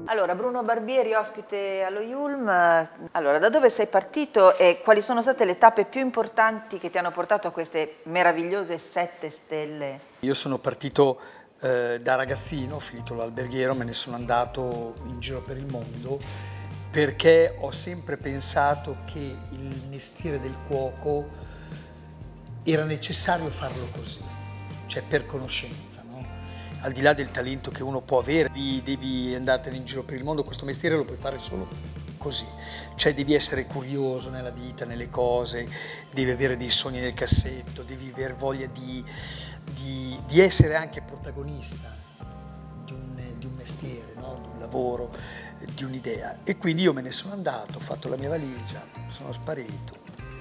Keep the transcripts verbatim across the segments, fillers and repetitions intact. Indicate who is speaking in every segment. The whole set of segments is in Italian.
Speaker 1: Allora, Bruno Barbieri, ospite allo Yulm. Allora, da dove sei partito e quali sono state le tappe più importanti che ti hanno portato a queste meravigliose sette stelle?
Speaker 2: Io sono partito eh, da ragazzino, ho finito l'alberghiero, me ne sono andato in giro per il mondo perché ho sempre pensato che il mestiere del cuoco era necessario farlo così, cioè per conoscenza, no? Al di là del talento che uno può avere, devi, devi andartene in giro per il mondo, questo mestiere lo puoi fare solo così, cioè devi essere curioso nella vita, nelle cose, devi avere dei sogni nel cassetto, devi aver voglia di, di, di essere anche protagonista di un, di un mestiere, no? Di un lavoro, di un'idea. E quindi io me ne sono andato, ho fatto la mia valigia, sono sparito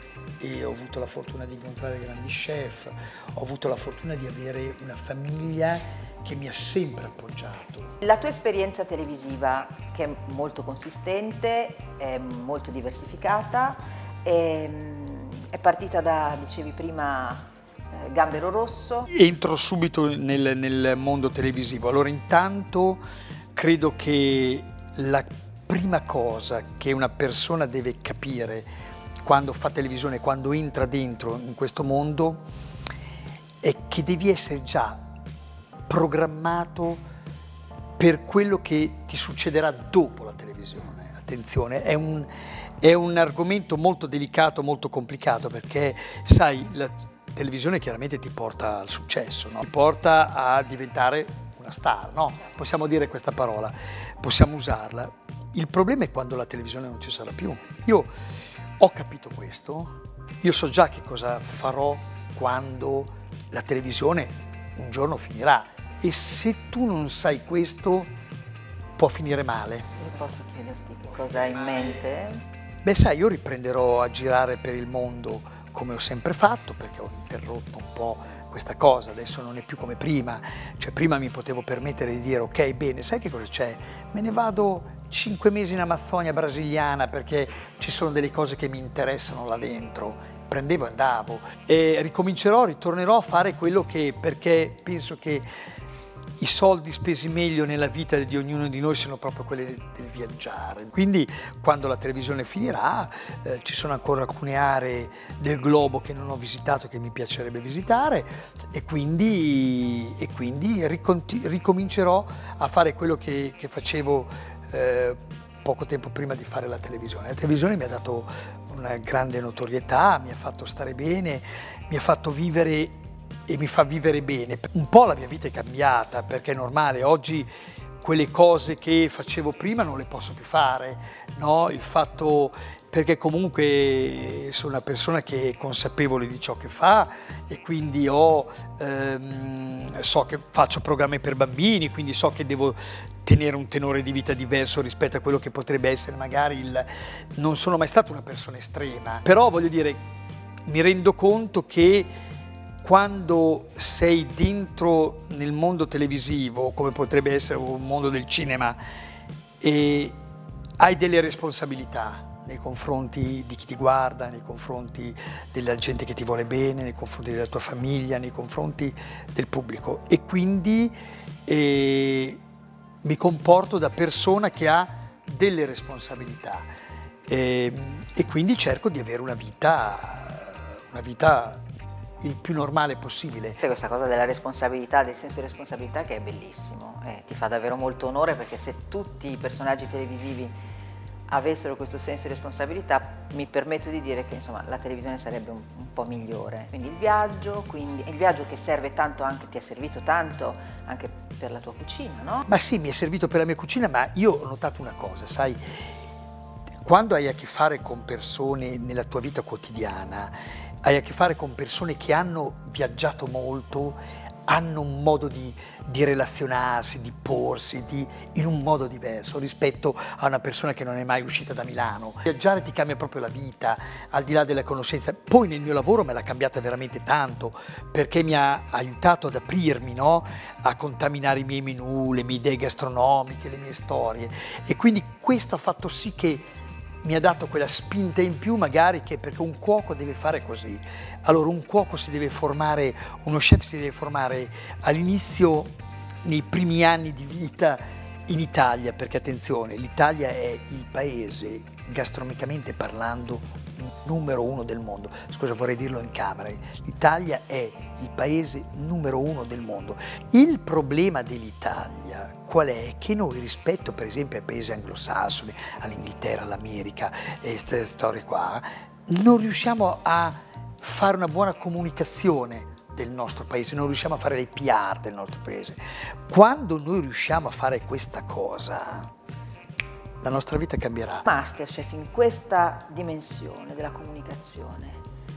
Speaker 2: e ho avuto la fortuna di incontrare grandi chef, ho avuto la fortuna di avere una famiglia che mi ha sempre appoggiato.
Speaker 1: La tua esperienza televisiva, che è molto consistente, è molto diversificata, è, è partita da, dicevi prima, eh, Gambero Rosso.
Speaker 2: Entro subito nel, nel mondo televisivo. Allora, intanto credo che la prima cosa che una persona deve capire quando fa televisione, quando entra dentro in questo mondo, è che devi essere già programmato per quello che ti succederà dopo la televisione. Attenzione, è un, è un argomento molto delicato, molto complicato, perché sai, la televisione chiaramente ti porta al successo, no? Ti porta a diventare una star, no? Possiamo dire questa parola, possiamo usarla. Il problema è quando la televisione non ci sarà più. Io ho capito questo, io so già che cosa farò quando la televisione un giorno finirà, e se tu non sai questo può finire male.
Speaker 1: Io posso chiederti che cosa hai in mente?
Speaker 2: Beh, sai, io riprenderò a girare per il mondo come ho sempre fatto, perché ho interrotto un po' questa cosa, adesso non è più come prima, cioè prima mi potevo permettere di dire ok, bene, sai che cosa c'è? Me ne vado cinque mesi in Amazzonia brasiliana perché ci sono delle cose che mi interessano là dentro, prendevo e andavo, e ricomincerò, ritornerò a fare quello che, perché penso che i soldi spesi meglio nella vita di ognuno di noi siano proprio quelli del viaggiare. Quindi quando la televisione finirà eh, ci sono ancora alcune aree del globo che non ho visitato, che mi piacerebbe visitare, e quindi, e quindi ricomincerò a fare quello che, che facevo eh, poco tempo prima di fare la televisione. La televisione mi ha dato una grande notorietà, mi ha fatto stare bene, mi ha fatto vivere e mi fa vivere bene. Un po' la mia vita è cambiata, perché è normale, oggi quelle cose che facevo prima non le posso più fare, no? Il fatto, perché comunque sono una persona che è consapevole di ciò che fa, e quindi ho, ehm, so che faccio programmi per bambini, quindi so che devo tenere un tenore di vita diverso rispetto a quello che potrebbe essere magari il... Non sono mai stata una persona estrema, però voglio dire, mi rendo conto che quando sei dentro nel mondo televisivo, come potrebbe essere un mondo del cinema, e hai delle responsabilità nei confronti di chi ti guarda, nei confronti della gente che ti vuole bene, nei confronti della tua famiglia, nei confronti del pubblico, e quindi eh, mi comporto da persona che ha delle responsabilità, e, e quindi cerco di avere una vita, una vita il più normale possibile.
Speaker 1: Questa cosa della responsabilità, del senso di responsabilità, che è bellissimo, eh, ti fa davvero molto onore, perché se tutti i personaggi televisivi avessero questo senso di responsabilità, mi permetto di dire che insomma la televisione sarebbe un, un po' migliore. Quindi il viaggio, quindi il viaggio che serve tanto, anche ti è servito tanto anche per la tua cucina, no?
Speaker 2: Ma sì, mi è servito per la mia cucina, ma io ho notato una cosa, sai, quando hai a che fare con persone nella tua vita quotidiana, hai a che fare con persone che hanno viaggiato molto, hanno un modo di, di relazionarsi, di porsi, di, in un modo diverso rispetto a una persona che non è mai uscita da Milano. Viaggiare ti cambia proprio la vita, al di là della conoscenza. Poi nel mio lavoro me l'ha cambiata veramente tanto, perché mi ha aiutato ad aprirmi, no? A contaminare i miei menù, le mie idee gastronomiche, le mie storie. E quindi questo ha fatto sì che mi ha dato quella spinta in più, magari, che perché un cuoco deve fare così. Allora un cuoco si deve formare, uno chef si deve formare all'inizio, nei primi anni di vita, in Italia, perché attenzione, l'Italia è il paese, gastronomicamente parlando, numero uno del mondo. Scusa, vorrei dirlo in camera. L'Italia è il paese numero uno del mondo. Il problema dell'Italia qual è? Che noi rispetto per esempio ai paesi anglosassoni, all'Inghilterra, all'America, e queste storie qua, non riusciamo a fare una buona comunicazione del nostro paese, non riusciamo a fare le P R del nostro paese. Quando noi riusciamo a fare questa cosa, la nostra vita cambierà.
Speaker 1: Masterchef in questa dimensione della comunicazione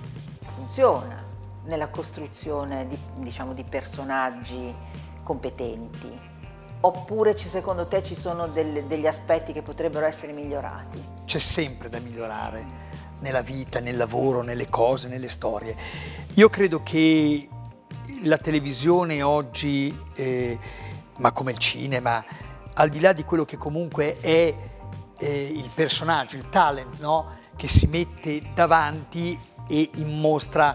Speaker 1: funziona nella costruzione di, diciamo, di personaggi competenti, oppure secondo te ci sono del, degli aspetti che potrebbero essere migliorati?
Speaker 2: C'è sempre da migliorare nella vita, nel lavoro, nelle cose, nelle storie. Io credo che la televisione oggi, eh, ma come il cinema, al di là di quello che comunque è eh, il personaggio, il talent, no? Che si mette davanti e mostra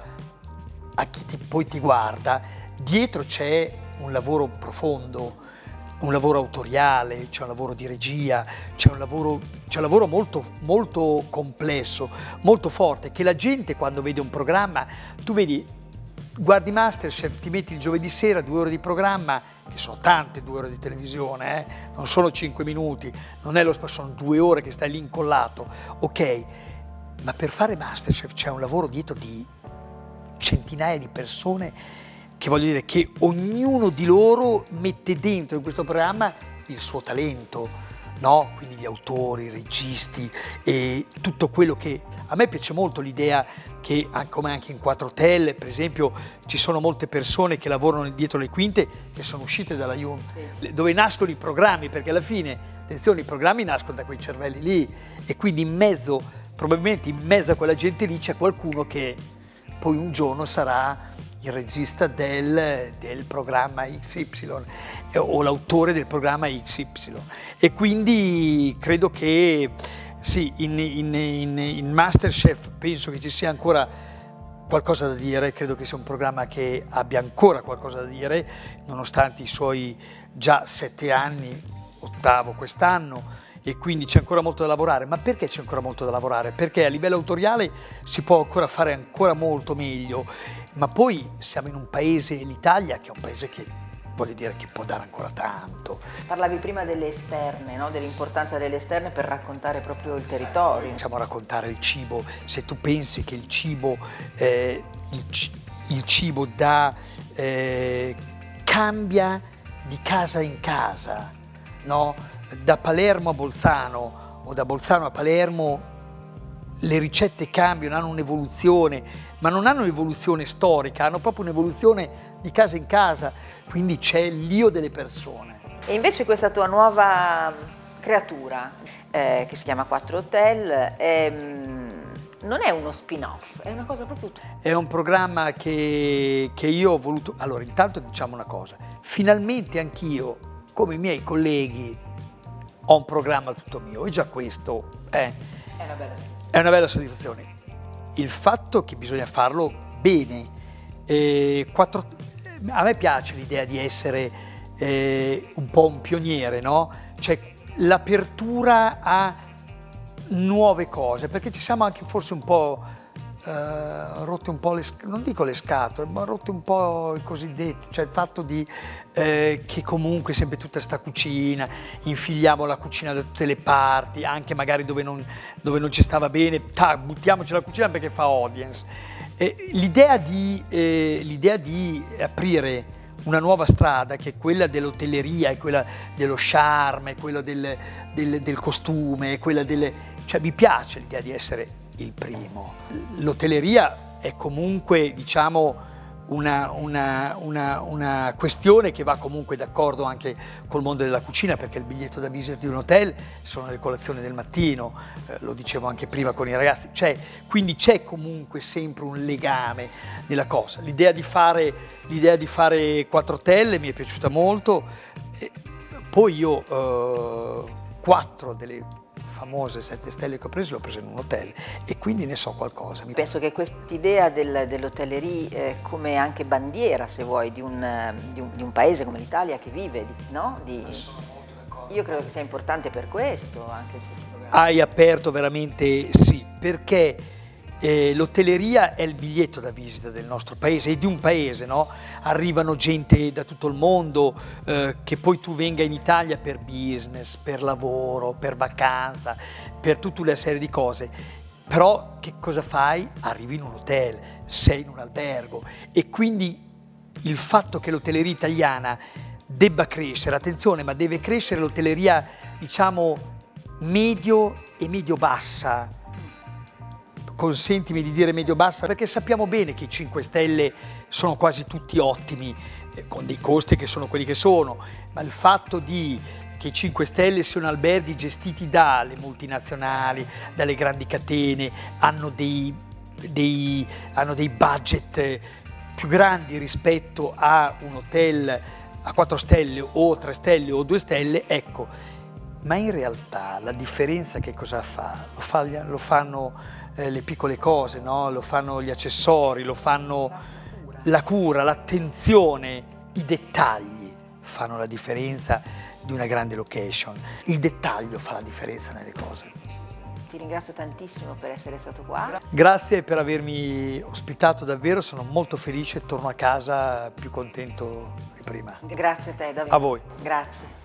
Speaker 2: a chi ti, poi ti guarda, dietro c'è un lavoro profondo, un lavoro autoriale, c'è un lavoro di regia, c'è un lavoro, c'è un lavoro molto, molto complesso, molto forte, che la gente quando vede un programma, tu vedi, guardi Masterchef, ti metti il giovedì sera, due ore di programma, che sono tante due ore di televisione, eh? Non sono cinque minuti, non è lo stesso, sono due ore che stai lì incollato, ok, ma per fare Masterchef c'è un lavoro dietro di centinaia di persone, che voglio dire che ognuno di loro mette dentro in questo programma il suo talento, no? Quindi gli autori, i registi e tutto quello che... A me piace molto l'idea che, come anche in Quattro Hotel, per esempio, ci sono molte persone che lavorano dietro le quinte che sono uscite dalla Yum, sì, dove nascono i programmi, perché alla fine, attenzione, i programmi nascono da quei cervelli lì e quindi in mezzo, probabilmente in mezzo a quella gente lì c'è qualcuno che poi un giorno sarà il regista del, del programma X Y eh, o l'autore del programma X Y, e quindi credo che sì, in, in, in, in Masterchef penso che ci sia ancora qualcosa da dire, credo che sia un programma che abbia ancora qualcosa da dire, nonostante i suoi già sette anni, ottavo quest'anno, e quindi c'è ancora molto da lavorare. Ma perché c'è ancora molto da lavorare? Perché a livello autoriale si può ancora fare ancora molto meglio, ma poi siamo in un paese, l'Italia, che è un paese che, voglio dire, che può dare ancora tanto.
Speaker 1: Parlavi prima delle esterne, no? Dell'importanza delle esterne per raccontare proprio il territorio.
Speaker 2: Possiamo raccontare il cibo, se tu pensi che il cibo, eh, il, il cibo da, eh, cambia di casa in casa, no? Da Palermo a Bolzano o da Bolzano a Palermo le ricette cambiano, hanno un'evoluzione, ma non hanno un'evoluzione storica, hanno proprio un'evoluzione di casa in casa, quindi c'è l'io delle persone.
Speaker 1: E invece questa tua nuova creatura, eh, che si chiama Quattro Hotel, ehm, non è uno spin-off, è una cosa proprio...
Speaker 2: È un programma che, che io ho voluto... Allora, intanto diciamo una cosa, finalmente anch'io, come i miei colleghi, ho un programma tutto mio, e già questo è,
Speaker 1: è, una bella
Speaker 2: è una bella soddisfazione. Il fatto che bisogna farlo bene, eh, quattro, a me piace l'idea di essere eh, un po' un pioniere, no? Cioè l'apertura a nuove cose, perché ci siamo anche forse un po' eh, rotti un po' le, non dico le scatole, ma rotti un po' i cosiddetti, cioè il fatto di eh, che comunque sempre tutta sta cucina, infiliamo la cucina da tutte le parti, anche magari dove non, dove non ci stava bene, tac, buttiamoci la cucina perché fa audience. Eh, l'idea di, eh, l'idea di aprire una nuova strada, che è quella dell'hotelleria, è quella dello charme, è quella del, del, del costume, è quella delle... Cioè mi piace l'idea di essere il primo. L'hotelleria è comunque, diciamo, una, una, una, una questione che va comunque d'accordo anche col mondo della cucina, perché il biglietto da visita di un hotel sono le colazioni del mattino, eh, lo dicevo anche prima con i ragazzi, cioè, quindi c'è comunque sempre un legame nella cosa. L'idea di fare, l'idea di fare Quattro Hotel mi è piaciuta molto, e poi io eh, quattro delle famose sette stelle che ho preso, le ho prese in un hotel e quindi ne so qualcosa.
Speaker 1: Penso che quest'idea del, dell'hotellerie eh, come anche bandiera, se vuoi, di un, di un, di un paese come l'Italia che vive, di, no? Di...
Speaker 2: Sono molto d'accordo.
Speaker 1: io credo che sia importante per questo anche il programma.
Speaker 2: Hai aperto veramente, sì, perché eh, l'hotelleria è il biglietto da visita del nostro paese e di un paese, no? Arrivano gente da tutto il mondo, eh, che poi tu venga in Italia per business, per lavoro, per vacanza, per tutta una serie di cose. Però che cosa fai? Arrivi in un hotel, sei in un albergo e quindi il fatto che l'hotelleria italiana debba crescere, attenzione, ma deve crescere l'hotelleria, diciamo, medio e medio-bassa, consentimi di dire medio-bassa, perché sappiamo bene che i cinque Stelle sono quasi tutti ottimi, eh, con dei costi che sono quelli che sono, ma il fatto di che i cinque Stelle siano alberghi gestiti dalle multinazionali, dalle grandi catene, hanno dei, dei, hanno dei budget più grandi rispetto a un hotel a quattro stelle o tre stelle o due stelle, ecco, ma in realtà la differenza che cosa fa? Lo, fa, lo fanno eh, le piccole cose, no? Lo fanno gli accessori, lo fanno la cura, l'attenzione, i dettagli fanno la differenza di una grande location. Il dettaglio fa la differenza nelle cose.
Speaker 1: Ti ringrazio tantissimo per essere stato qua.
Speaker 2: Grazie per avermi ospitato davvero, sono molto felice, torno a casa più contento di prima.
Speaker 1: Grazie a te, davvero.
Speaker 2: A voi.
Speaker 1: Grazie.